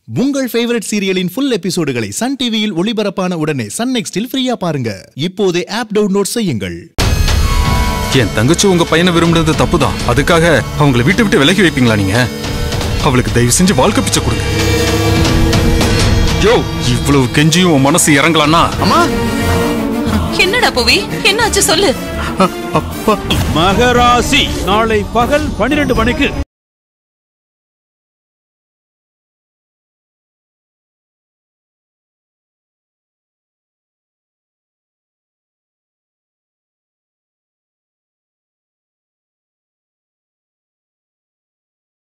உங்கள் ஃபேவரட் சீரியலின் ஃபுல் எபிசோடுகளை சன் டிவியில் ஒளிபரப்பான உடனே சன் நெக்ஸ்டில் ஃப்ரீயா பாருங்க. இப்போதே ஆப் டவுன்லோட் செய்யுங்கள். என் தங்கச்சி உங்க பையனை விரும்புறது தப்புதான். அதுக்காக அவங்களை வீட்டை விட்டு விலகி வைப்பீங்களா நீங்க? அவளுக்கு தயவு செஞ்சு வாழ்க்கை பிச்சை கொடுங்க. யோ, இவ்வளவு கெஞ்சியும் உன் மனசு இறங்கலான்னா? அம்மா, என்னடா புவி, என்னாச்சு சொல்லு. மகராசி நாளை பகல் 12 மணிக்கு